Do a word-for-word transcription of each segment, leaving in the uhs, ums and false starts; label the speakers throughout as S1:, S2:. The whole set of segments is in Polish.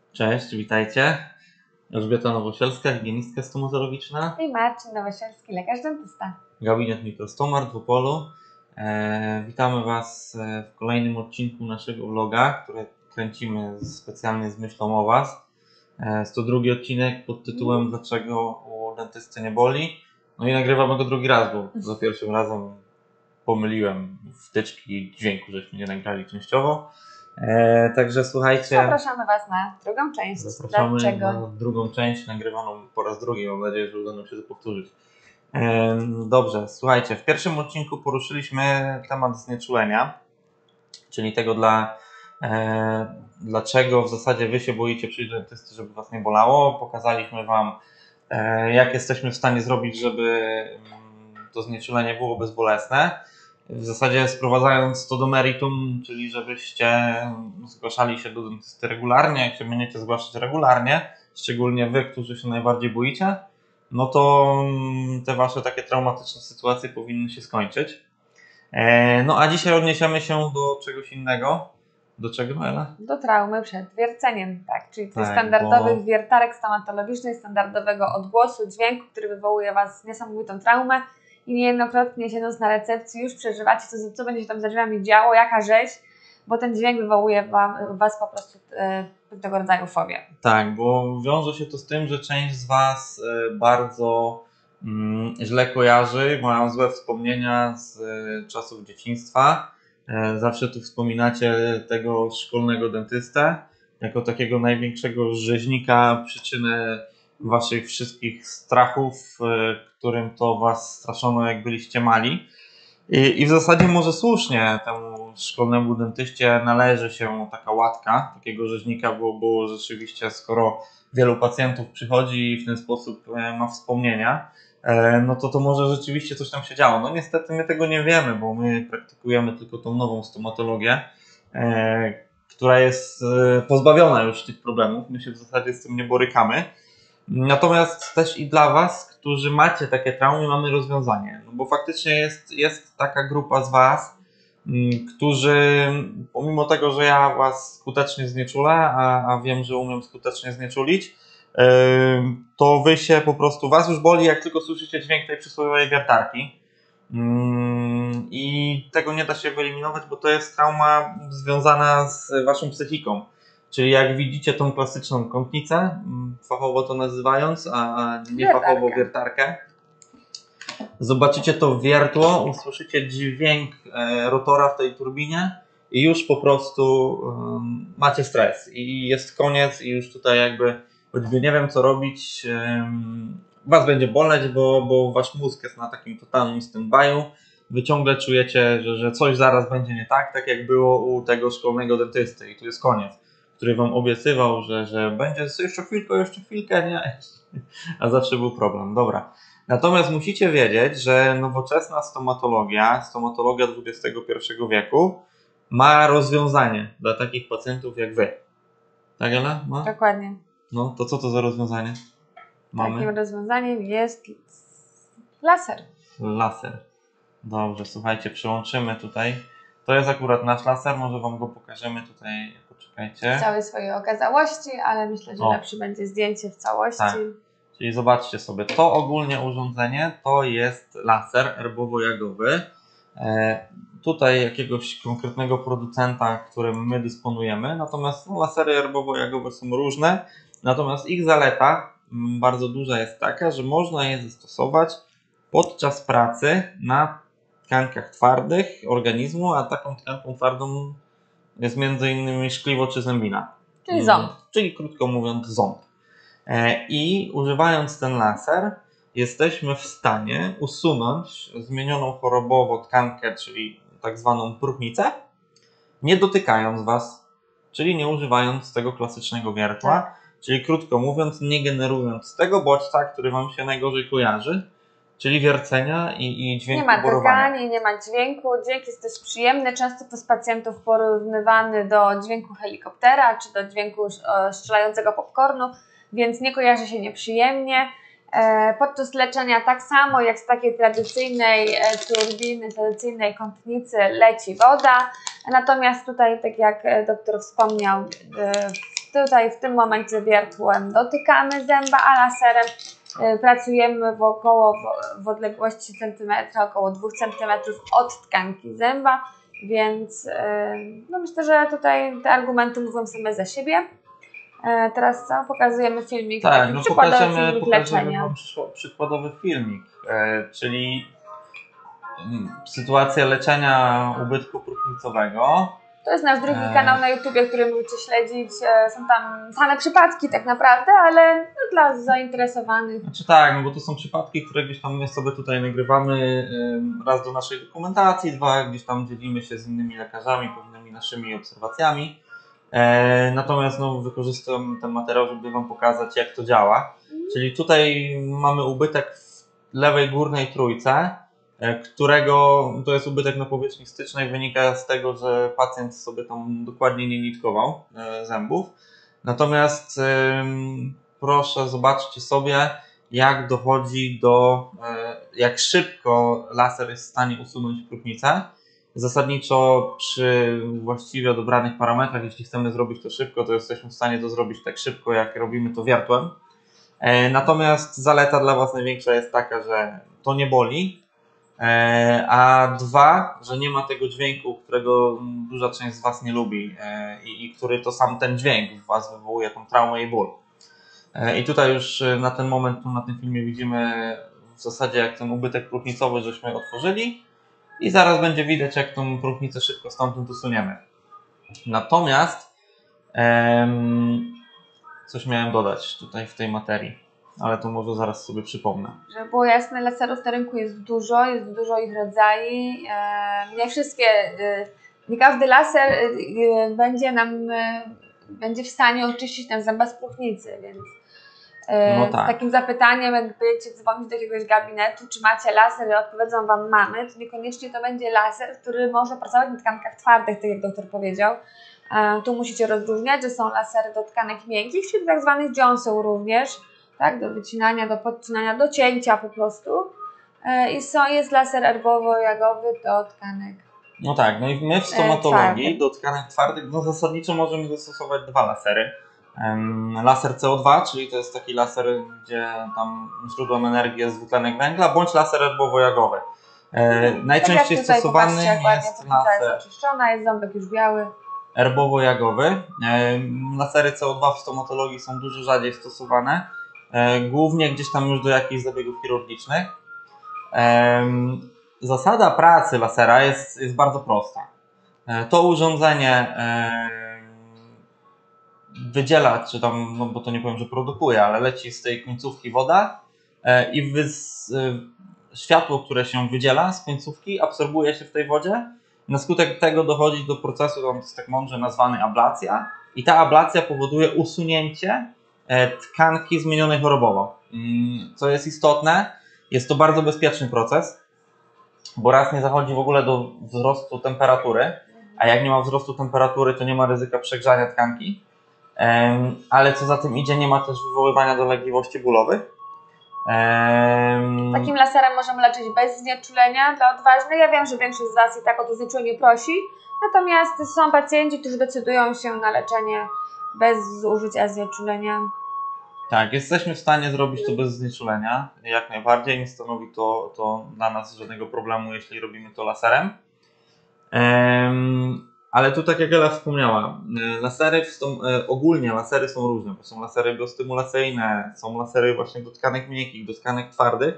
S1: Cześć, witajcie. Elżbieta Nowosielska, higienistka stomatologiczna.
S2: I Marcin Nowosielski, lekarz dentysta.
S1: Gabinet Mikrostomar w Opolu. E, witamy Was w kolejnym odcinku naszego vloga, które kręcimy specjalnie z myślą o Was. E, jest to drugi odcinek pod tytułem mm. Dlaczego u dentysty nie boli? No i nagrywamy go drugi raz, bo za pierwszym razem pomyliłem wtyczki dźwięku, żeśmy nie nagrali częściowo. E, także słuchajcie.
S2: Zapraszamy Was na drugą część.
S1: Zapraszamy
S2: Dlaczego?
S1: na drugą część nagrywaną po raz drugi. Mam nadzieję, że uda nam się to powtórzyć. E, dobrze, słuchajcie. W pierwszym odcinku poruszyliśmy temat znieczulenia, czyli tego, dla, e, dlaczego w zasadzie Wy się boicie przyjść do dentysty, żeby Was nie bolało. Pokazaliśmy Wam, e, jak jesteśmy w stanie zrobić, żeby to znieczulenie było bezbolesne. W zasadzie sprowadzając to do meritum, czyli żebyście zgłaszali się do dentysty regularnie, jak się będziecie zgłaszać regularnie, szczególnie Wy, którzy się najbardziej boicie, no to te Wasze takie traumatyczne sytuacje powinny się skończyć. No a dzisiaj odniesiemy się do czegoś innego. Do czego, Ela?
S2: Do traumy przed wierceniem, tak, czyli tych
S1: Tak,
S2: standardowych
S1: bo...
S2: wiertarek stomatologicznych, standardowego odgłosu, dźwięku, który wywołuje Was niesamowitą traumę. I niejednokrotnie siedząc na recepcji już przeżywacie, co, co będzie się tam za drzwiami działo, jaka rzeź, bo ten dźwięk wywołuje wam, Was po prostu y, tego rodzaju fobię.
S1: Tak, bo wiąże się to z tym, że część z Was y, bardzo mm, źle kojarzy, mają złe wspomnienia z y, czasów dzieciństwa. Y, zawsze tu wspominacie tego szkolnego dentystę jako takiego największego rzeźnika, przyczynę Waszych wszystkich strachów, y, którym to Was straszono, jak byliście mali. I, I w zasadzie może słusznie temu szkolnemu dentyście należy się taka łatka takiego rzeźnika, bo, bo rzeczywiście skoro wielu pacjentów przychodzi i w ten sposób ma wspomnienia, no to to może rzeczywiście coś tam się działo. No niestety my tego nie wiemy, bo my praktykujemy tylko tą nową stomatologię, e, która jest pozbawiona już tych problemów. My się w zasadzie z tym nie borykamy. Natomiast też i dla Was, którzy macie takie traumy, mamy rozwiązanie. No bo faktycznie jest, jest taka grupa z Was, którzy pomimo tego, że ja Was skutecznie znieczulę, a, a wiem, że umiem skutecznie znieczulić, yy, to Wy się po prostu, Was już boli, jak tylko słyszycie dźwięk tej przysłowiowej wiertarki. Yy, I tego nie da się wyeliminować, bo to jest trauma związana z Waszą psychiką. Czyli jak widzicie tą klasyczną kątnicę, fachowo to nazywając, a nie fachowo wiertarkę, zobaczycie to wiertło, usłyszycie dźwięk rotora w tej turbinie i już po prostu um, macie stres i jest koniec i już tutaj jakby, choćby nie wiem co robić, um, Was będzie boleć, bo, bo Wasz mózg jest na takim totalnym stand-by'u. Wy ciągle czujecie, że, że coś zaraz będzie nie tak, tak jak było u tego szkolnego dentysty i tu jest koniec, który Wam obiecywał, że, że będzie jeszcze chwilkę, jeszcze chwilkę, nie? A zawsze był problem. Dobra. Natomiast musicie wiedzieć, że nowoczesna stomatologia, stomatologia dwudziestego pierwszego wieku ma rozwiązanie dla takich pacjentów jak Wy. Tak, Ela? Ma?
S2: Dokładnie.
S1: No, to co to za rozwiązanie mamy?
S2: Takim rozwiązaniem jest laser.
S1: Laser. Dobrze, słuchajcie, przyłączymy tutaj. To jest akurat nasz laser, może Wam go pokażemy tutaj. Poczekajcie.
S2: W całej swojej okazałości, ale myślę, że o. lepsze będzie zdjęcie w całości.
S1: Tak. Czyli zobaczcie sobie, to ogólnie urządzenie to jest laser erbowo-jagowy. E, tutaj jakiegoś konkretnego producenta, którym my dysponujemy, natomiast no, lasery erbowo-jagowe są różne, natomiast ich zaleta m, bardzo duża jest taka, że można je zastosować podczas pracy na tkankach twardych organizmu, a taką tkanką twardą jest między innymi szkliwo czy zębina.
S2: Czyli ząb.
S1: Czyli krótko mówiąc ząb. I używając ten laser jesteśmy w stanie usunąć zmienioną chorobowo tkankę, czyli tak zwaną próchnicę, nie dotykając Was, czyli nie używając tego klasycznego wiertła, tak. Czyli krótko mówiąc nie generując tego bodźca, który Wam się najgorzej kojarzy, czyli wiercenia i, i dźwięku
S2: borowania. Nie ma
S1: borowania.
S2: drgania, nie ma dźwięku, dźwięk jest też przyjemny, często przez pacjentów porównywany do dźwięku helikoptera czy do dźwięku strzelającego popcornu, więc nie kojarzy się nieprzyjemnie. Podczas leczenia tak samo jak z takiej tradycyjnej turbiny, tradycyjnej kątnicy leci woda, natomiast tutaj, tak jak doktor wspomniał, tutaj w tym momencie wiertłem dotykamy zęba, a laserem y, pracujemy w około w, w odległości centymetra, około dwóch centymetrów od tkanki zęba, więc y, no myślę, że tutaj te argumenty mówią same za siebie. Y, teraz co? Pokazujemy filmik,
S1: Tak,
S2: taki
S1: no
S2: przykładowy
S1: pokażemy,
S2: filmik
S1: pokażemy
S2: leczenia.
S1: wam przykła- przykładowy filmik, e, czyli mm, sytuacja leczenia ubytku próchnicowego.
S2: To jest nasz drugi
S1: Eee.
S2: kanał na YouTubie, który możecie śledzić. E, Są tam same przypadki tak naprawdę, ale no, dla zainteresowanych.
S1: Znaczy tak, no bo to są przypadki, które gdzieś tam my sobie tutaj nagrywamy ym, raz do naszej dokumentacji, dwa gdzieś tam dzielimy się z innymi lekarzami, pewnymi naszymi obserwacjami. E, natomiast no, wykorzystam ten materiał, żeby wam pokazać, jak to działa. Czyli tutaj mamy ubytek w lewej górnej trójce, e, którego to jest ubytek na powierzchni stycznej, wynika z tego, że pacjent sobie tam dokładnie nie nitkował e, zębów. Natomiast ym, proszę zobaczcie sobie, jak dochodzi do, e, jak szybko laser jest w stanie usunąć próchnicę. Zasadniczo przy właściwie dobranych parametrach, jeśli chcemy zrobić to szybko, to jesteśmy w stanie to zrobić tak szybko, jak robimy to wiertłem. E, natomiast zaleta dla Was największa jest taka, że to nie boli, e, a dwa, że nie ma tego dźwięku, którego duża część z Was nie lubi e, i, i który to sam ten dźwięk w Was wywołuje tą traumę i ból. E, I tutaj już na ten moment, tu na tym filmie widzimy w zasadzie, jak ten ubytek próchnicowy żeśmy otworzyli. I zaraz będzie widać, jak tą próchnicę szybko stamtąd usuniemy. Natomiast em, coś miałem dodać tutaj w tej materii, ale to może zaraz sobie przypomnę.
S2: Żeby było jasne, laserów na rynku jest dużo, jest dużo ich rodzajów. E, nie wszystkie, e, nie każdy laser e, będzie nam e, będzie w stanie oczyścić ten zęba z próchnicy, więc e,
S1: No tak.
S2: z takim zapytaniem, jak będziecie dzwonić do jakiegoś gabinetu, czy macie laser i odpowiedzą Wam mamy, to niekoniecznie to będzie laser, który może pracować na tkankach twardych, tak jak doktor powiedział. E, tu musicie rozróżniać, że są lasery do tkanek miękkich, czyli tak zwanych dziąseł również, tak, do wycinania, do podcinania, do cięcia po prostu. E, I są, jest laser erbowo-jagowy do tkanek.
S1: No tak, no i my w stomatologii do tkanek twardych no zasadniczo możemy zastosować dwa lasery. Laser C O dwa, czyli to jest taki laser, gdzie tam źródłem energii jest dwutlenek węgla, bądź laser erbowo-jagowy. E, najczęściej
S2: tak jak tutaj,
S1: stosowany
S2: popatrzcie,
S1: jest
S2: laser
S1: laser
S2: jest oczyszczona, jest ząbek już biały.
S1: erbowo-jagowy. E, lasery C O dwa w stomatologii są dużo rzadziej stosowane, e, głównie gdzieś tam już do jakichś zabiegów chirurgicznych. E, zasada pracy lasera jest, jest bardzo prosta. E, to urządzenie e, wydziela, czy tam, no bo to nie powiem, że produkuje, ale leci z tej końcówki woda e, i wys, e, światło, które się wydziela z końcówki, absorbuje się w tej wodzie. Na skutek tego dochodzi do procesu, on jest tak mądrze nazwany ablacja, i ta ablacja powoduje usunięcie e, tkanki zmienionej chorobowo. Mm, co jest istotne, jest to bardzo bezpieczny proces, bo raz nie zachodzi w ogóle do wzrostu temperatury, a jak nie ma wzrostu temperatury, to nie ma ryzyka przegrzania tkanki. Ale co za tym idzie, nie ma też wywoływania dolegliwości bólowych.
S2: Takim laserem możemy leczyć bez znieczulenia dla odważnych. Ja wiem, że większość z Was i tak o to znieczulenie prosi, natomiast są pacjenci, którzy decydują się na leczenie bez użycia znieczulenia.
S1: Tak, jesteśmy w stanie zrobić to bez znieczulenia, jak najbardziej. Nie stanowi to, to dla nas żadnego problemu, jeśli robimy to laserem. Ale tu, tak jak Ela wspomniała, lasery ogólnie lasery są różne, bo są lasery biostymulacyjne, są lasery właśnie do tkanek miękkich, do tkanek twardych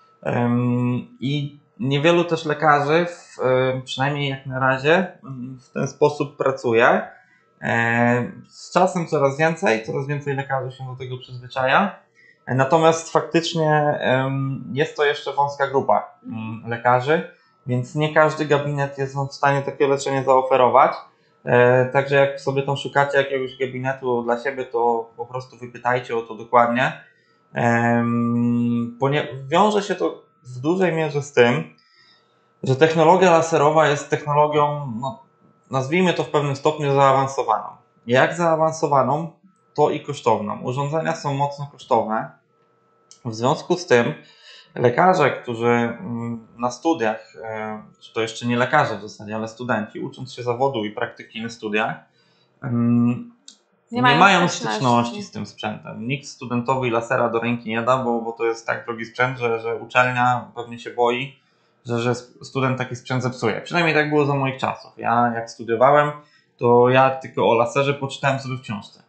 S1: i niewielu też lekarzy, w, przynajmniej jak na razie, w ten sposób pracuje. Z czasem coraz więcej, coraz więcej lekarzy się do tego przyzwyczaja, natomiast faktycznie jest to jeszcze wąska grupa lekarzy, więc nie każdy gabinet jest w stanie takie leczenie zaoferować. E, także jak sobie tam szukacie jakiegoś gabinetu dla siebie, to po prostu wypytajcie o to dokładnie. E, wiąże się to w dużej mierze z tym, że technologia laserowa jest technologią, no, nazwijmy to w pewnym stopniu zaawansowaną. Jak zaawansowaną, to i kosztowną. Urządzenia są mocno kosztowne. W związku z tym lekarze, którzy na studiach, czy to jeszcze nie lekarze w zasadzie, ale studenci, ucząc się zawodu i praktyki na studiach,
S2: nie,
S1: nie
S2: mają,
S1: mają
S2: styczności.
S1: styczności z tym sprzętem. Nikt studentowi lasera do ręki nie da, bo, bo to jest tak drogi sprzęt, że, że uczelnia pewnie się boi, że, że student taki sprzęt zepsuje. Przynajmniej tak było za moich czasów. Ja jak studiowałem, to ja tylko o laserze poczytałem sobie w książce.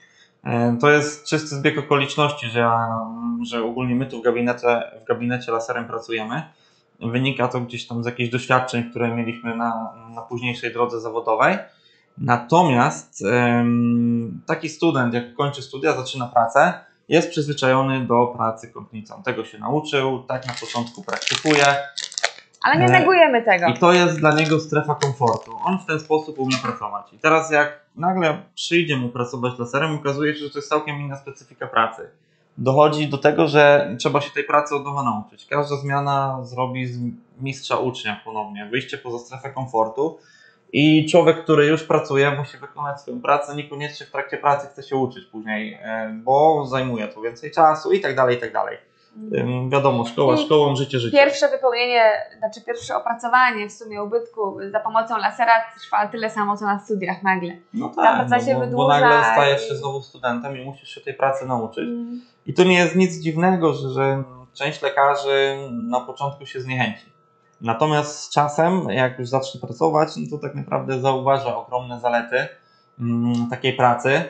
S1: To jest czysty zbieg okoliczności, że, że ogólnie my tu w gabinecie, w gabinecie laserem pracujemy. Wynika to gdzieś tam z jakichś doświadczeń, które mieliśmy na, na późniejszej drodze zawodowej. Natomiast ym, taki student, jak kończy studia, zaczyna pracę, jest przyzwyczajony do pracy kątnicą. Tego się nauczył, tak na początku praktykuje.
S2: Ale nie negujemy tego.
S1: I to jest dla niego strefa komfortu. On w ten sposób umie pracować. I teraz jak nagle przyjdzie mu pracować laserem, okazuje się, że to jest całkiem inna specyfika pracy. Dochodzi do tego, że trzeba się tej pracy od nowa nauczyć. Każda zmiana zrobi z mistrza ucznia ponownie. Wyjście poza strefę komfortu. I człowiek, który już pracuje, musi wykonać swoją pracę, niekoniecznie w trakcie pracy chce się uczyć później, bo zajmuje to więcej czasu i tak dalej, i tak dalej. Hmm. Wiadomo, szkoła
S2: I
S1: szkołą, życie życie.
S2: Pierwsze wypełnienie, znaczy pierwsze opracowanie w sumie ubytku za pomocą lasera trwa tyle samo, co na studiach nagle.
S1: No tak,
S2: Ta praca
S1: no,
S2: się
S1: bo,
S2: wydłuża.
S1: bo nagle stajesz
S2: i...
S1: się znowu studentem i musisz się tej pracy nauczyć.
S2: Hmm.
S1: I to nie jest nic dziwnego, że, że część lekarzy na początku się zniechęci. Natomiast z czasem, jak już zacznie pracować, no to tak naprawdę zauważa ogromne zalety mm, takiej pracy.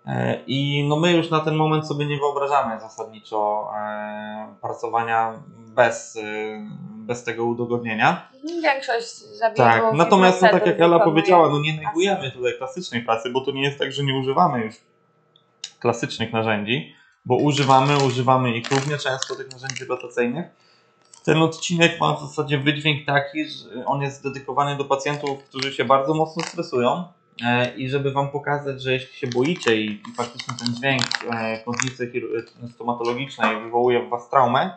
S1: I no my już na ten moment sobie nie wyobrażamy zasadniczo e, pracowania bez, e, bez tego udogodnienia.
S2: Większość zabiegów.
S1: Tak, natomiast no, tak jak Ela powiedziała, no nie
S2: klasy.
S1: negujemy tutaj klasycznej pracy, bo to nie jest tak, że nie używamy już klasycznych narzędzi, bo używamy, używamy ich równie często, tych narzędzi rotacyjnych. Ten odcinek ma w zasadzie wydźwięk taki, że on jest dedykowany do pacjentów, którzy się bardzo mocno stresują. I żeby Wam pokazać, że jeśli się boicie i, i faktycznie ten dźwięk kątnicy stomatologicznej wywołuje w Was traumę,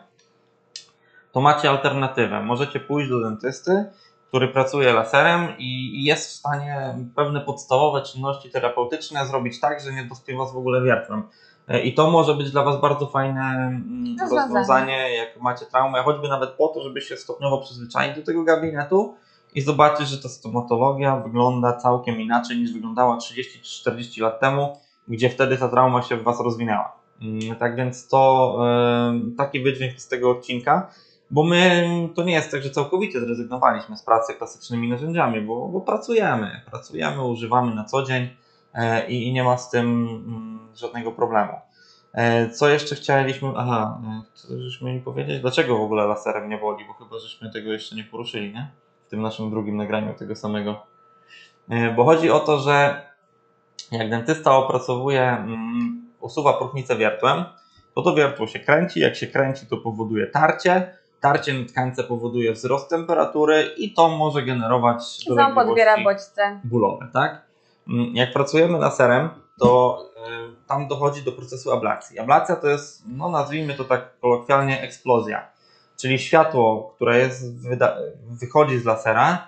S1: to macie alternatywę. Możecie pójść do dentysty, który pracuje laserem i, i jest w stanie pewne podstawowe czynności terapeutyczne zrobić tak, że nie dotknie Was w ogóle wiertłem. I to może być dla Was bardzo fajne rozwiązanie, rozwiązanie jak macie traumę, choćby nawet po to, żeby się stopniowo przyzwyczaić do tego gabinetu i zobaczyć, że ta stomatologia wygląda całkiem inaczej niż wyglądała trzydzieści czy czterdzieści lat temu, gdzie wtedy ta trauma się w Was rozwinęła. Tak więc to yy, taki wydźwięk z tego odcinka, bo my to nie jest tak, że całkowicie zrezygnowaliśmy z pracy klasycznymi narzędziami, bo, bo pracujemy, pracujemy, używamy na co dzień yy, i nie ma z tym yy, żadnego problemu. Yy, co jeszcze chcieliśmy, aha, co żeśmy mieli powiedzieć, dlaczego w ogóle laserem nie boli, bo chyba żeśmy tego jeszcze nie poruszyli, nie? W tym naszym drugim nagraniu tego samego. Bo chodzi o to, że jak dentysta opracowuje, usuwa próchnicę wiertłem, to to wiertło się kręci, jak się kręci, to powoduje tarcie, tarcie na tkance powoduje wzrost temperatury i to może generować
S2: podbiera bodźce
S1: bólowe, tak? Jak pracujemy laserem, to y, tam dochodzi do procesu ablacji. Ablacja to jest, no nazwijmy to tak kolokwialnie, eksplozja. Czyli światło, które jest, wychodzi z lasera,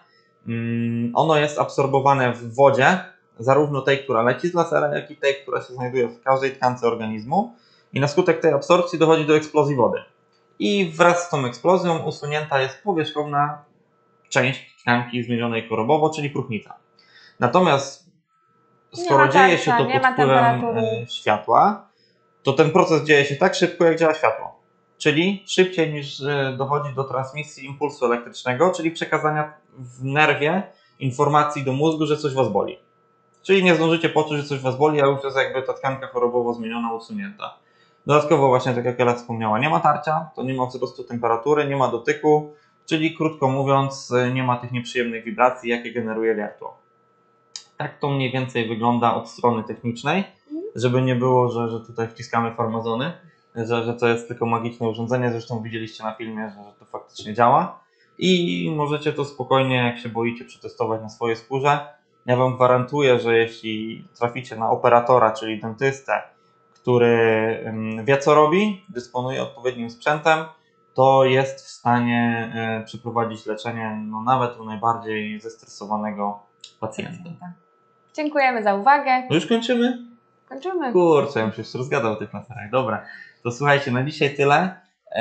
S1: ono jest absorbowane w wodzie, zarówno tej, która leci z lasera, jak i tej, która się znajduje w każdej tkance organizmu. I na skutek tej absorpcji dochodzi do eksplozji wody. I wraz z tą eksplozją usunięta jest powierzchowna część tkanki zmienionej chorobowo, czyli próchnica. Natomiast skoro dzieje się to pod wpływem światła, to ten proces dzieje się tak szybko, jak działa światło. Czyli szybciej niż dochodzi do transmisji impulsu elektrycznego, czyli przekazania w nerwie informacji do mózgu, że coś Was boli. Czyli nie zdążycie poczuć, że coś Was boli, a już jest jakby ta tkanka chorobowo zmieniona, usunięta. Dodatkowo właśnie, tak jak Ela wspomniała, nie ma tarcia, to nie ma wzrostu temperatury, nie ma dotyku, czyli krótko mówiąc nie ma tych nieprzyjemnych wibracji, jakie generuje wiertło. Tak to mniej więcej wygląda od strony technicznej, żeby nie było, że, że tutaj wciskamy farmazony. Że, że to jest tylko magiczne urządzenie, zresztą widzieliście na filmie, że, że to faktycznie działa i możecie to spokojnie, jak się boicie, przetestować na swojej skórze. Ja Wam gwarantuję, że jeśli traficie na operatora, czyli dentystę, który wie co robi, dysponuje odpowiednim sprzętem, to jest w stanie przeprowadzić leczenie no, nawet u najbardziej zestresowanego pacjenta.
S2: Dziękujemy za uwagę.
S1: No już kończymy?
S2: Kończymy.
S1: Kurczę, ja bym się już rozgadał o tych laserach. Dobra. To słuchajcie, na dzisiaj tyle.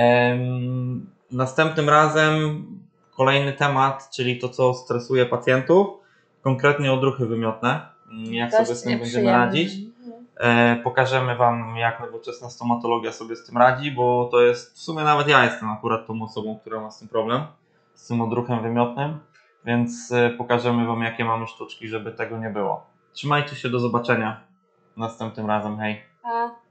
S1: Um, następnym razem kolejny temat, czyli to, co stresuje pacjentów, konkretnie odruchy wymiotne. Jak
S2: Dość
S1: sobie z tym będziemy
S2: nieprzyjemne.
S1: radzić. E, pokażemy Wam, jak nowoczesna stomatologia sobie z tym radzi, bo to jest, w sumie nawet ja jestem akurat tą osobą, która ma z tym problem, z tym odruchem wymiotnym, więc e, pokażemy Wam, jakie mamy sztuczki, żeby tego nie było. Trzymajcie się, do zobaczenia następnym razem, hej!
S2: Pa.